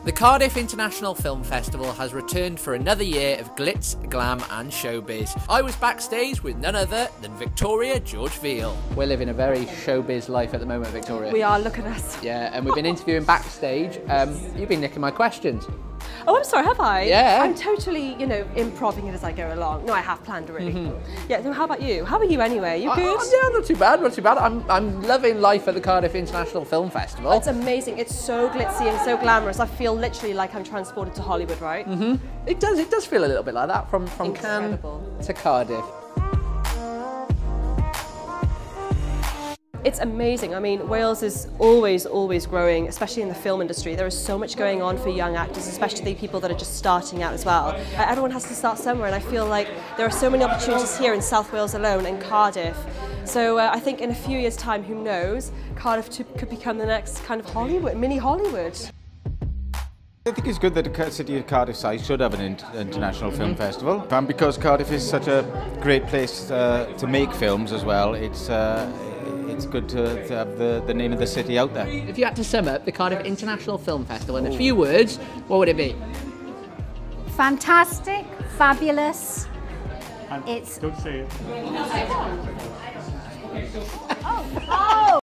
The Cardiff International Film Festival has returned for another year of glitz, glam and showbiz. I was backstage with none other than Victoria George Veal. We're living a very showbiz life at the moment, Victoria. We are, look at us. Yeah, and we've been interviewing backstage. You've been nicking my questions. Oh, I'm sorry, have I? Yeah. I'm totally, improving it as I go along. No, I have planned already. Yeah, so how about you? How are you anyway? You good? Yeah, not too bad, not too bad. I'm loving life at the Cardiff International Film Festival. It's amazing. It's so glitzy and so glamorous. I feel literally like I'm transported to Hollywood, right? It does feel a little bit like that from Cannes to Cardiff. It's amazing. I mean, Wales is always growing, especially in the film industry. There is so much going on for young actors, especially people that are just starting out as well. Everyone has to start somewhere, and I feel like there are so many opportunities here in South Wales alone and Cardiff. So I think in a few years' time, who knows, Cardiff could become the next kind of Hollywood, mini Hollywood. I think it's good that the city of Cardiff size should have an international film festival. And because Cardiff is such a great place to make films as well, it's good to have the name of the city out there. If you had to sum up the Cardiff International Film Festival in a few words, what would it be? Fantastic, fabulous. Don't say it. Oh!